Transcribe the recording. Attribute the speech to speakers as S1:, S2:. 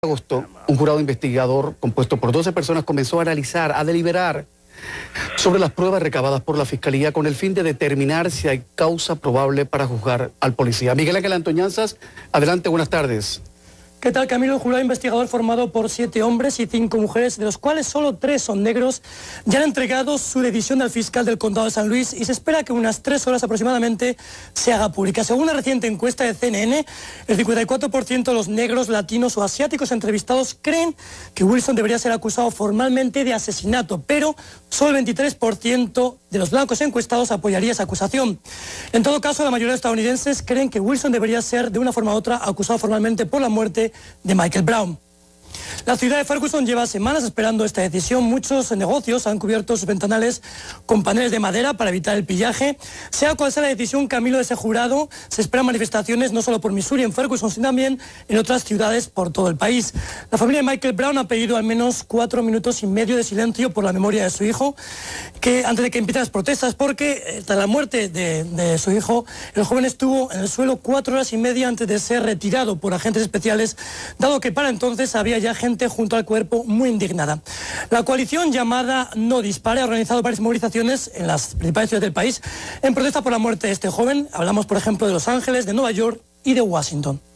S1: De agosto, un jurado investigador compuesto por 12 personas comenzó a analizar, a deliberar sobre las pruebas recabadas por la Fiscalía con el fin de determinar si hay causa probable para juzgar al policía. Miguel Ángel Antoñanzas, adelante, buenas tardes.
S2: ¿Qué tal, Camilo? El jurado investigador formado por 7 hombres y 5 mujeres, de los cuales solo 3 son negros, ya han entregado su decisión al fiscal del Condado de San Luis y se espera que unas 3 horas aproximadamente se haga pública. Según una reciente encuesta de CNN, el 54% de los negros, latinos o asiáticos entrevistados creen que Wilson debería ser acusado formalmente de asesinato, pero solo el 23% de los blancos encuestados apoyaría esa acusación. En todo caso, la mayoría de estadounidenses creen que Wilson debería ser, de una forma u otra, acusado formalmente por la muerte de Michael Brown. La ciudad de Ferguson lleva semanas esperando esta decisión. Muchos negocios han cubierto sus ventanales con paneles de madera para evitar el pillaje. Sea cual sea la decisión, Camilo, de ese jurado, se esperan manifestaciones no solo por Missouri, en Ferguson, sino también en otras ciudades por todo el país. La familia de Michael Brown ha pedido al menos 4 minutos y medio de silencio por la memoria de su hijo, que antes de que empiecen las protestas, porque tras la muerte de su hijo, el joven estuvo en el suelo 4 horas y media antes de ser retirado por agentes especiales, dado que para entonces había ya gente junto al cuerpo muy indignada. La coalición llamada No Dispare ha organizado varias movilizaciones en las principales ciudades del país en protesta por la muerte de este joven. Hablamos, por ejemplo, de Los Ángeles, de Nueva York y de Washington.